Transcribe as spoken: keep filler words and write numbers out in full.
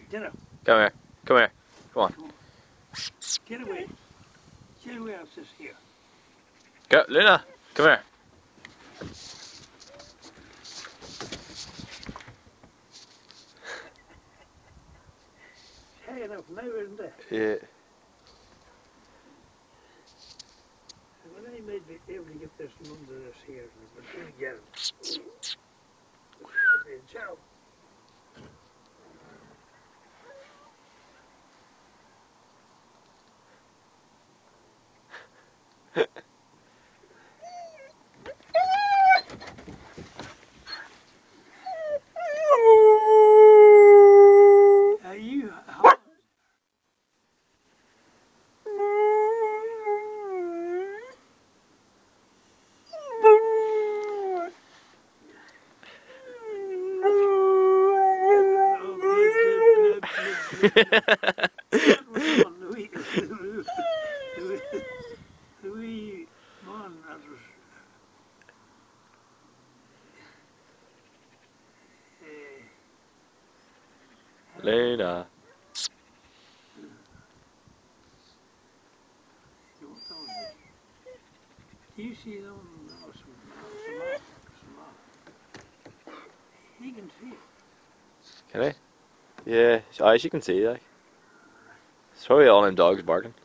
Get up. Come here. Come here. Come on. Come on. Get away. Get away out this here. Go, Luna. Come here. High enough now, isn't it? Yeah. When I might be able to get this under this here, but then get it. Ciao. Are you hot? That was on the wee, the wee, the wee man that was uh, Luna. Do you see them? No, some, some off, some off. He can see it. Can I? Yeah. As you can see, like. It's probably all them dogs barking.